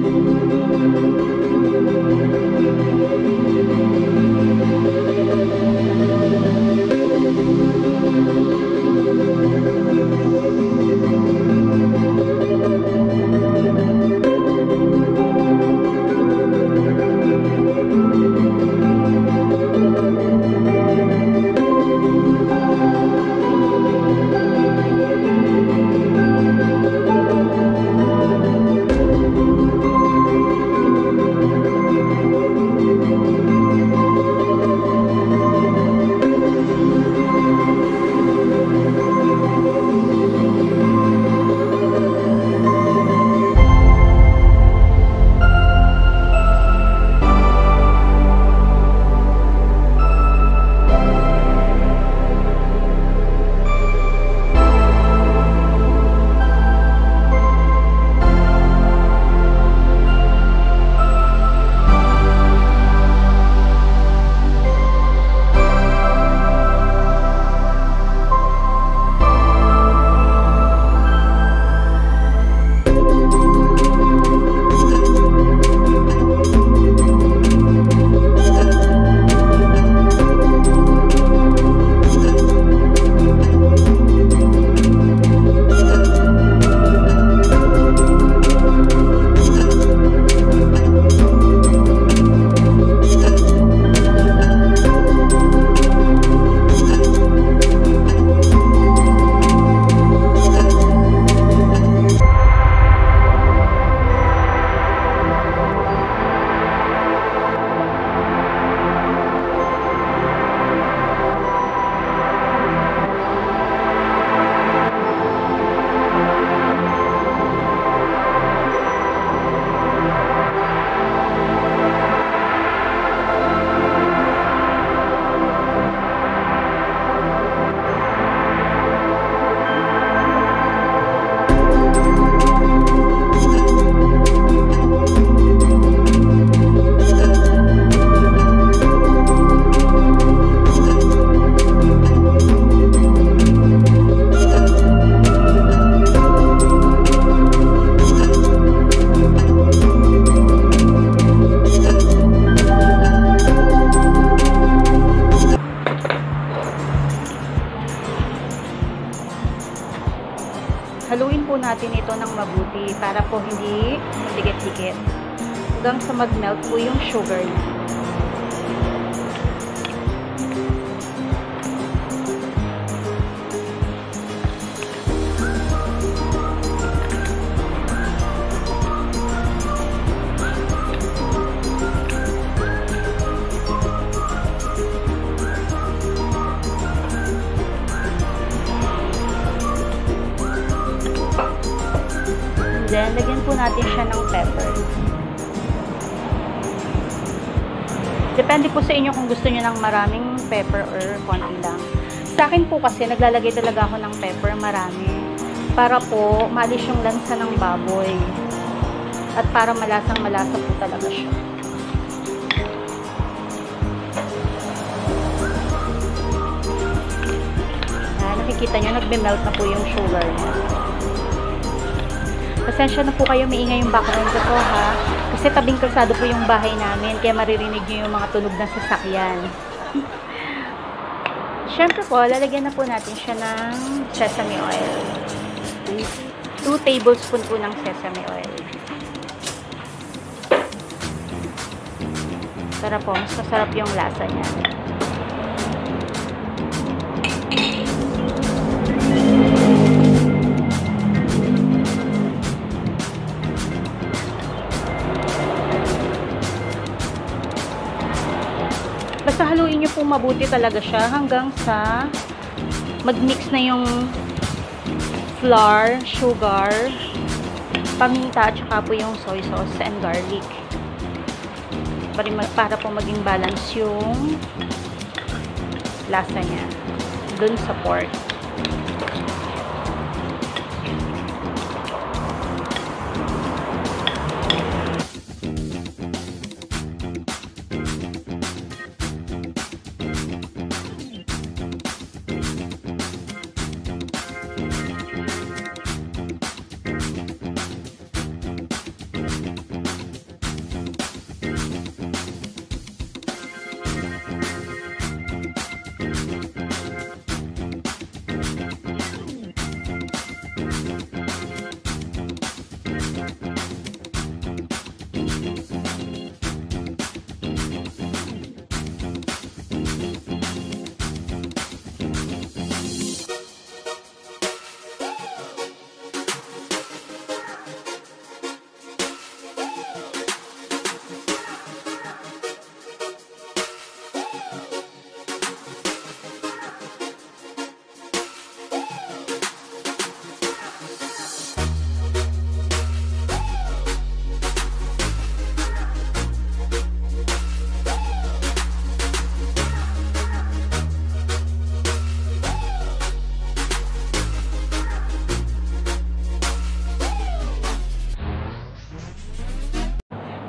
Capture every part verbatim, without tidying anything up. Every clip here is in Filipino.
Haluin po natin ito ng mabuti para po hindi dikit-dikit. Hanggang sa mag-melt po yung sugar niya. Then, lagyan po natin siya ng pepper. Depende po sa inyo kung gusto nyo ng maraming pepper or konti lang. Sa akin po kasi, naglalagay talaga ako ng pepper marami. Para po, maalis yung lansa ng baboy. At para malasang malasa po talaga siya. Ah, nakikita nyo, nagbe-melt na po yung sugar niya. Pasensya na po kayo, maingay yung background ko to, ha. Kasi tabing kalsado po yung bahay namin, kaya maririnig nyo yung mga tunog ng sasakyan. Siyempre po, lalagyan na po natin siya ng sesame oil. two tablespoon po ng sesame oil. Para po, mas masarap yung lasa niya. Basta haluin nyo po mabuti talaga siya hanggang sa mag-mix na yung flour, sugar, paminta at saka po yung soy sauce and garlic. Para, para po maging balance yung lasa niya dun sa pork.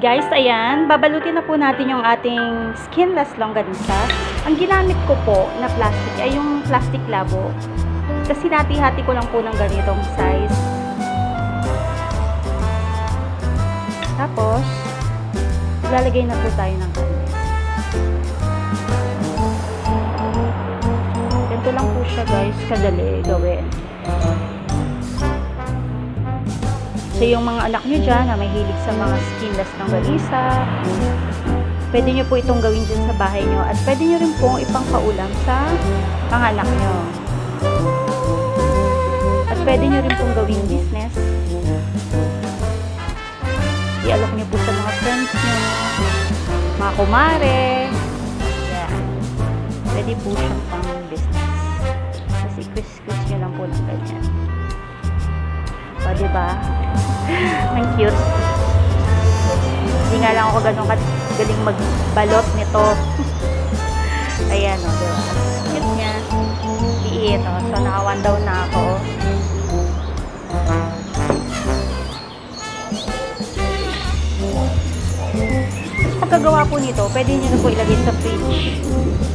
Guys, ayan, babalutin na po natin yung ating skinless longganisa. Ang ginamit ko po na plastic ay yung plastic labo. Tapos hinati-hati ko lang po ng ganitong size. Tapos, lalagay na po tayo ng kanin. Ganito lang po siya guys, kadali gawin. So, yung mga anak nyo dyan na may hilig sa mga skinless longganisa, pwede nyo po itong gawin dyan sa bahay nyo. At pwede nyo rin pong ipangpaulam sa mga anak nyo. At pwede nyo rin pong gawin business. I-alok nyo po sa mga friends nyo, mga kumare. Yan. Pwede po siyang pang business. Tapos i-quiz-quiz nyo lang po ng ganyan. O, diba? Ang cute. Hindi nga lang ako ganun galing magbalot nito. Ayan, o, diba? Cute niya. Liit, o. So, naka-one down na ako. Pagkagawa po nito, pwede nyo na po ilagay sa fridge.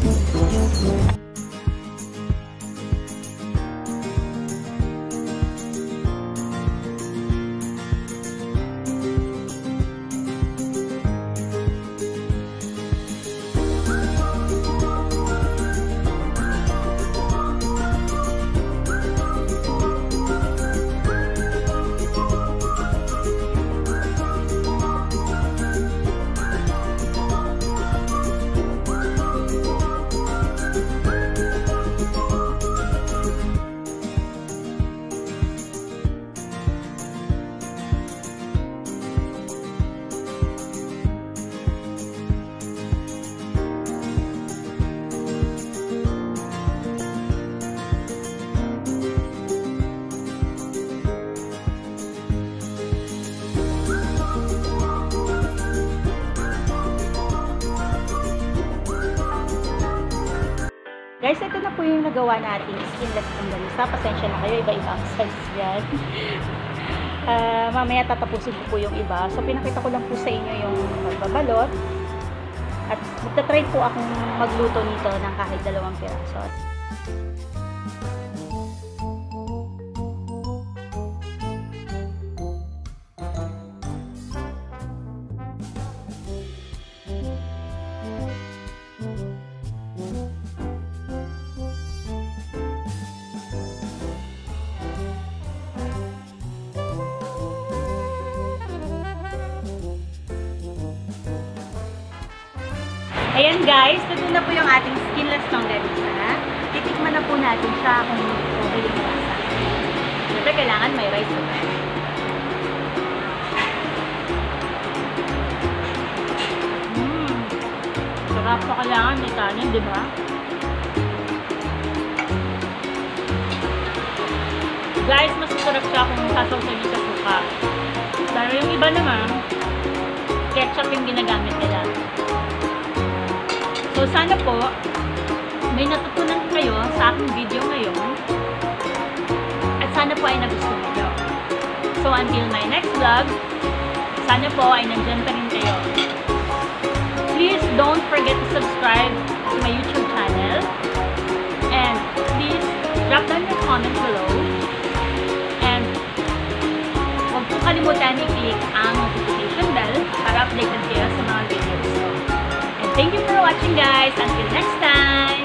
Guys, ito na po yung nagawa natin skinless longganisa. Pasensya na kayo, iba-iba ang size yan. uh, mamaya tatapusin ko po yung iba. So, pinakita ko lang po sa inyo yung magbabalot. At magta-try po akong magluto nito ng kahit dalawang piraso. Ayan guys, ito na po yung ating skinless longganisa. Titikman na po natin siya kung okay yung lasa. Siyempre kailangan may rice po. Mmm. Sarap pa, kailangan may kanin, di ba? Guys, mas masarap siya kung sasawsaw sa suka. Pero yung iba naman, ketchup yung ginagamit nila. So, sana po, may natutunan kayo sa aking video ngayon. At sana po ay nagustuhan nyo. So, until my next vlog, sana po ay nandyan pa rin kayo. Please don't forget to subscribe to my YouTube channel. And please drop down your comment below. And huwag po kalimutan i-click ang notification bell para updated kayo sa mga videos. Thank you for watching guys. Until next time.